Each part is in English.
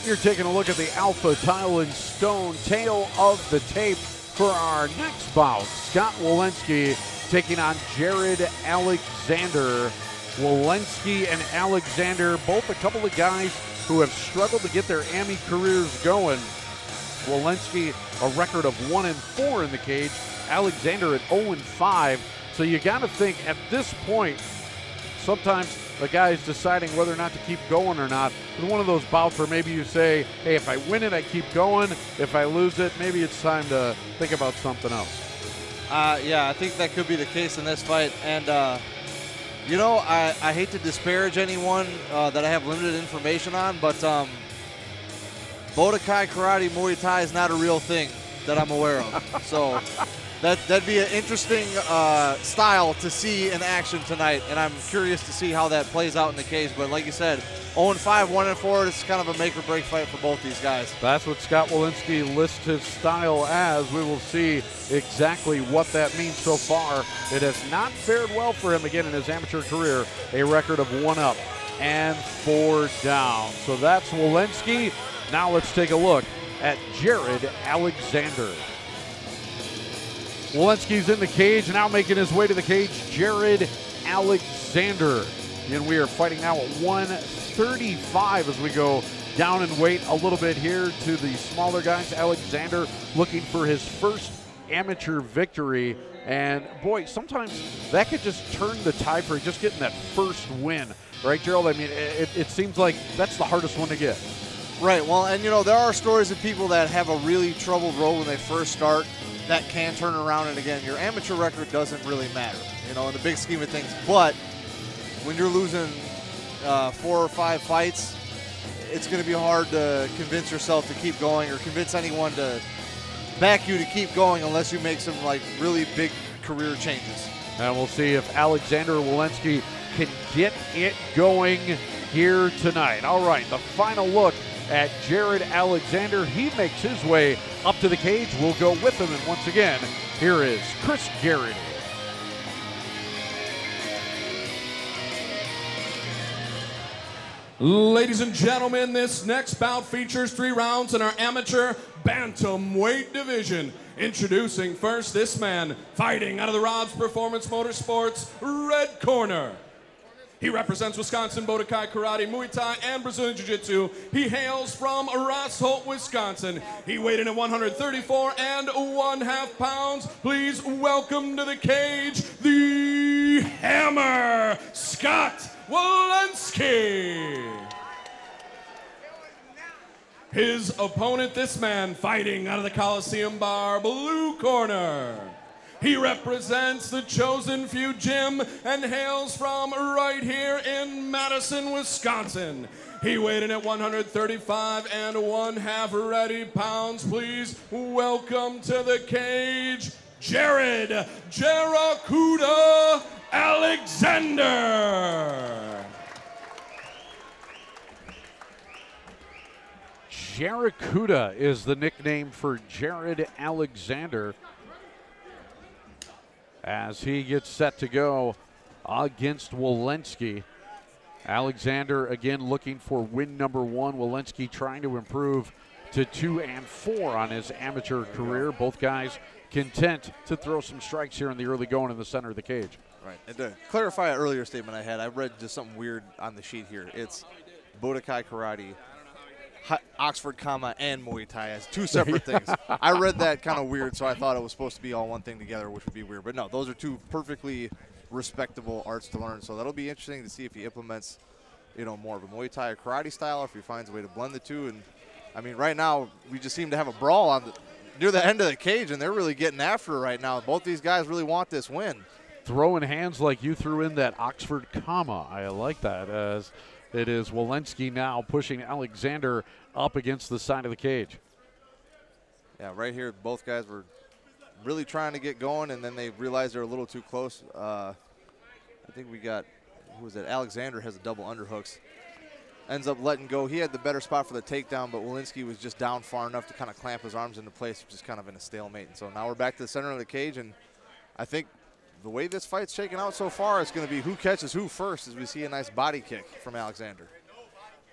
You're taking a look at the Alpha Tile and Stone tail of the tape for our next bout. Scott Wolenski taking on Jared Alexander. Wolenski and Alexander, both a couple of guys who have struggled to get their AMI careers going. Wolenski, a record of 1-4 in the cage. Alexander at 0-5. So you got to think at this point, sometimes the guy's deciding whether or not to keep going or not. It's one of those bouts where maybe you say, hey, if I win it, I keep going. If I lose it, maybe it's time to think about something else. Yeah, I think that could be the case in this fight. And, you know, I hate to disparage anyone that I have limited information on, but Budokai Karate Muay Thai is not a real thing that I'm aware of. So that'd be an interesting style to see in action tonight, and I'm curious to see how that plays out in the cage. But like you said, 0-5, 1-4, this is kind of a make-or-break fight for both these guys. That's what Scott Wolenski lists his style as. We will see exactly what that means so far. It has not fared well for him again in his amateur career, a record of 1-up and 4 down. So that's Wolenski. Now let's take a look at Jared Alexander. Wolenski's in the cage, now making his way to the cage, Jared Alexander. And we are fighting now at 135 as we go down in weight a little bit here to the smaller guys. Alexander looking for his first amateur victory. And boy, sometimes that could just turn the tide for just getting that first win. Right, Gerald? I mean, it seems like that's the hardest one to get. Right, well, and you know, there are stories of people that have a really troubled road when they first start that can turn around, and again, your amateur record doesn't really matter, you know, in the big scheme of things. But when you're losing 4 or 5 fights, it's going to be hard to convince yourself to keep going or convince anyone to back you to keep going unless you make some, like, really big career changes. And we'll see if Alexander Wolenski can get it going here tonight. All right, the final look at Jared Alexander. He makes his way up to the cage. We'll go with him. And once again, here is Chris Garrity. Ladies and gentlemen, this next bout features 3 rounds in our amateur bantamweight division. Introducing first this man, fighting out of the Rob's Performance Motorsports red corner. He represents Wisconsin Budokai Karate, Muay Thai, and Brazilian Jiu-Jitsu. He hails from Ross Holt, Wisconsin. He weighed in at 134 1/2 pounds. Please welcome to the cage, the Hammer, Scott Wolenski. His opponent, this man, fighting out of the Coliseum Bar, blue corner. He represents the Chosen Few Gym and hails from right here in Madison, Wisconsin. He weighed in at 135 1/2 ready pounds. Please welcome to the cage, Jared Jarakuda Alexander. Jarakuda is the nickname for Jared Alexander as he gets set to go against Wolenski. Alexander again looking for win number 1. Wolenski trying to improve to 2-4 on his amateur career. Both guys content to throw some strikes here in the early going in the center of the cage. Right, and to clarify an earlier statement I had, I read just something weird on the sheet here. It's Budokai Karate, Oxford, and Muay Thai as 2 separate things. I read that kind of weird, so I thought it was supposed to be all one thing together, which would be weird. But no, those are 2 perfectly respectable arts to learn. So that'll be interesting to see if he implements, you know, more of a Muay Thai or karate style, or if he finds a way to blend the 2. And I mean, right now we just seem to have a brawl on near the end of the cage, and they're really getting after it right now. Both these guys really want this win. Throwing hands like you threw in that Oxford comma. I like that, as it is Wolenski now pushing Alexander up against the side of the cage. Yeah, right here, both guys were really trying to get going, and then they realized they're a little too close. I think we got, who was it? Alexander has a double underhooks. Ends up letting go. He had the better spot for the takedown, but Wolenski was just down far enough to kind of clamp his arms into place, which is kind of in a stalemate. And so now we're back to the center of the cage, and I think the way this fight's shaking out so far, it's going to be who catches who first, as we see a nice body kick from Alexander.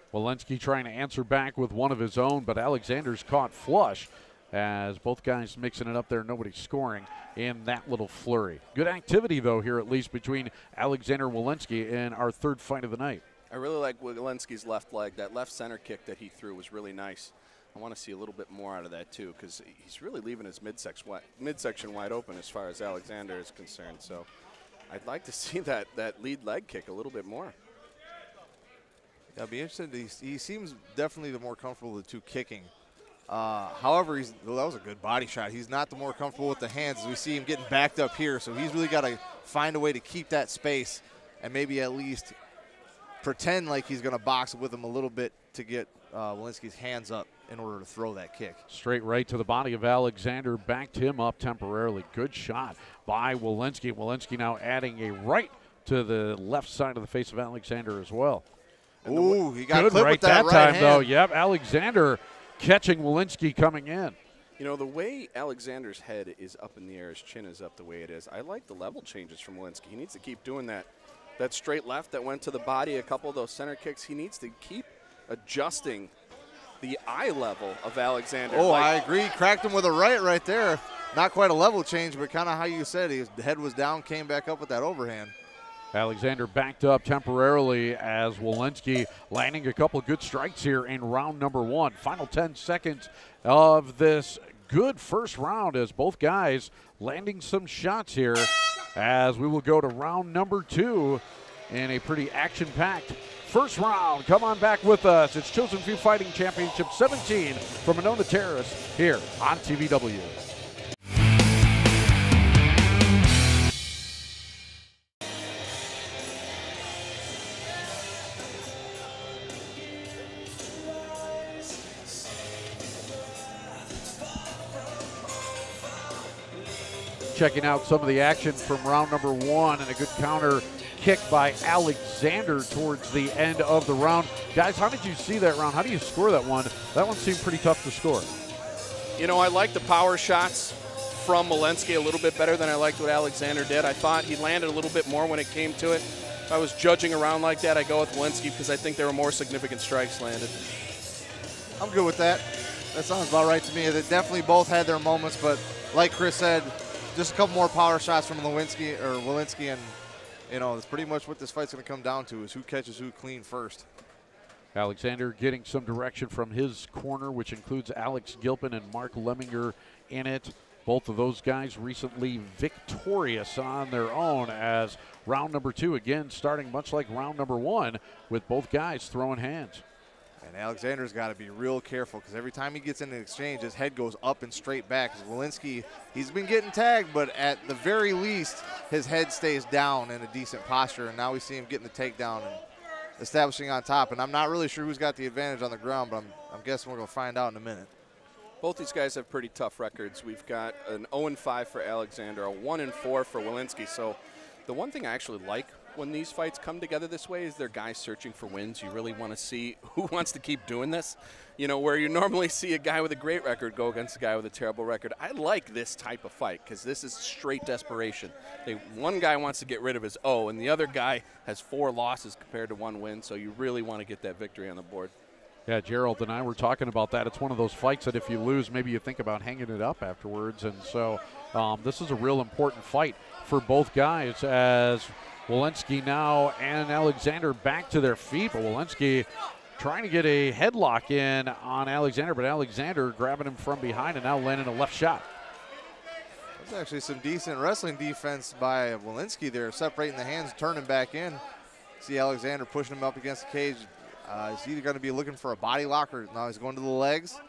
Walensky trying to answer back with one of his own, but Alexander's caught flush as both guys mixing it up there. Nobody scoring in that little flurry. Good activity, though, here at least between Alexander and Walensky in our third fight of the night. I really like Walensky's left leg. That left center kick that he threw was really nice. I want to see a little bit more out of that, too, because he's really leaving his midsection wide open as far as Alexander is concerned. So I'd like to see that lead leg kick a little bit more. Yeah, I'd be interested. He seems definitely the more comfortable of the two kicking. However, that was a good body shot. He's not the more comfortable with the hands as we see him getting backed up here. So he's really got to find a way to keep that space and maybe at least pretend like he's going to box with him a little bit to get Walensky's hands up in order to throw that kick. Straight right to the body of Alexander, backed him up temporarily. Good shot by Walensky. Walensky now adding a right to the left side of the face of Alexander as well. Ooh, he got good clipped right with that that right time, hand. though. Yep, Alexander catching Walensky coming in. You know, the way Alexander's head is up in the air, his chin is up the way it is, I like the level changes from Walensky. He needs to keep doing that. That straight left that went to the body, a couple of those center kicks, he needs to keep adjusting the eye level of Alexander. Oh, I agree. Cracked him with a right there. Not quite a level change, but kind of how you said. His head was down, came back up with that overhand. Alexander backed up temporarily as Walensky landing a couple good strikes here in round number one. Final 10 seconds of this good first round as both guys landing some shots here as we will go to round number two in a pretty action-packed first round. Come on back with us. It's Chosen Few Fighting Championship 17 from Monona Terrace here on TVW. Checking out some of the action from round number one and a good counter kick by Alexander towards the end of the round. Guys, how did you see that round? How do you score that one? That one seemed pretty tough to score. You know, I like the power shots from Walensky a little bit better than I liked what Alexander did. I thought he landed a little bit more when it came to it. If I was judging around like that, I go with Walensky because I think there were more significant strikes landed. I'm good with that. That sounds about right to me. They definitely both had their moments, but like Chris said, just a couple more power shots from Walensky, and you know, that's pretty much what this fight's going to come down to, is who catches who clean first. Alexander getting some direction from his corner, which includes Alex Gilpin and Mark Lemminger in it. Both of those guys recently victorious on their own as round number two, again, starting much like round number one with both guys throwing hands. And Alexander's got to be real careful because every time he gets in an exchange, his head goes up and straight back. Walensky, he's been getting tagged, but at the very least, his head stays down in a decent posture. And now we see him getting the takedown and establishing on top. And I'm not really sure who's got the advantage on the ground, but I'm guessing we're going to find out in a minute. Both these guys have pretty tough records. We've got an 0-5 for Alexander, a 1-4 for Walensky. So the one thing I actually like when these fights come together this way is they're guys searching for wins. You really want to see who wants to keep doing this. You know, where you normally see a guy with a great record go against a guy with a terrible record. I like this type of fight because this is straight desperation. One guy wants to get rid of his O, and the other guy has 4 losses compared to 1 win, so you really want to get that victory on the board. Yeah, Gerald and I were talking about that. It's one of those fights that if you lose, maybe you think about hanging it up afterwards. And so this is a real important fight for both guys as Walensky now and Alexander back to their feet. But Walensky trying to get a headlock in on Alexander, but Alexander grabbing him from behind and now landing a left shot. There's actually some decent wrestling defense by Walensky there, separating the hands, turning back in. See Alexander pushing him up against the cage. He's either going to be looking for a body lock or now he's going to the legs.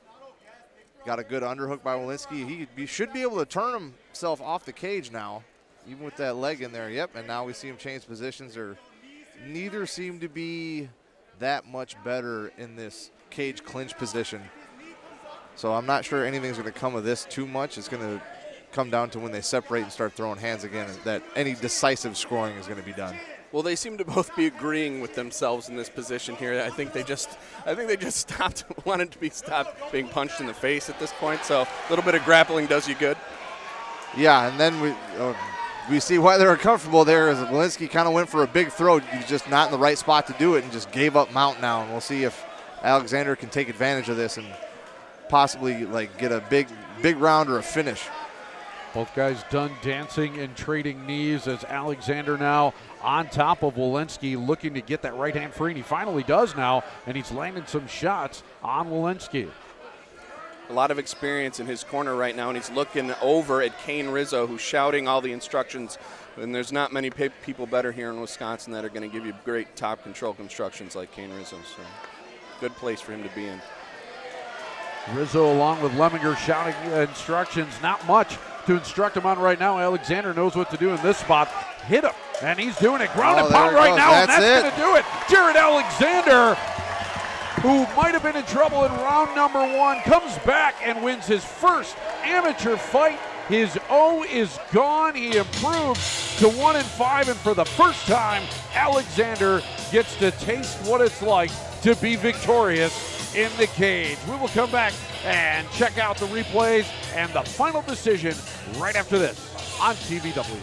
Got a good underhook by Walensky. He should be able to turn himself off the cage now, even with that leg in there. Yep, and now we see him change positions. Neither seem to be that much better in this cage clinch position. So I'm not sure anything's going to come of this too much. It's going to come down to when they separate and start throwing hands again, that any decisive scoring is going to be done. Well, they seem to both be agreeing with themselves in this position here. I think they just wanted to be stopped being punched in the face at this point. So a little bit of grappling does you good. Yeah, and then we see why they're uncomfortable there, as Walensky kind of went for a big throw. He was just not in the right spot to do it and just gave up mount now. And we'll see if Alexander can take advantage of this and possibly like get a big round or a finish. Both guys done dancing and trading knees as Alexander now on top of Walensky, looking to get that right hand free, and he finally does now, and he's landing some shots on Walensky. A lot of experience in his corner right now, and he's looking over at Kane Rizzo, who's shouting all the instructions. And there's not many people better here in Wisconsin that are going to give you great top control instructions like Kane Rizzo. So good place for him to be in. Rizzo along with Lemminger shouting instructions. Not much to instruct him on right now. Alexander knows what to do in this spot. Hit him, and he's doing it. Ground and pound right now, and that's going to do it. Jared Alexander, who might have been in trouble in round number 1, comes back and wins his first amateur fight. His O is gone. He improved to 1-5, and for the first time, Alexander gets to taste what it's like to be victorious in the cage. We will come back and check out the replays and the final decision right after this on TVW.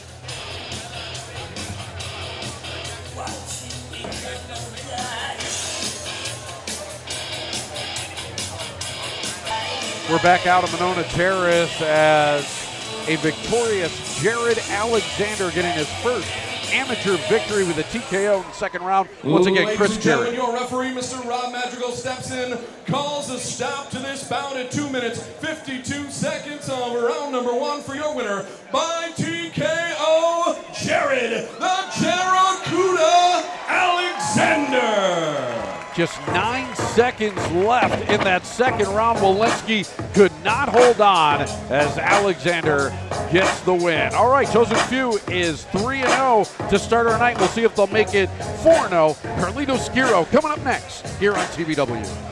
We're back out of Monona Terrace as a victorious Jared Alexander getting his first amateur victory with a TKO in the second round. Once again, Chris Jarrett. Your referee, Mr. Rob Madrigal, steps in, calls a stop to this bout at 2 minutes, 52 seconds of round number 1 for your winner by TKO, Jared the Jarracuda Alexander. Just 9 seconds left in that second round. Walensky could not hold on as Alexander gets the win. All right, Chosen Few is 3-0 to start our night. We'll see if they'll make it 4-0. Carlito Skiro coming up next here on TVW.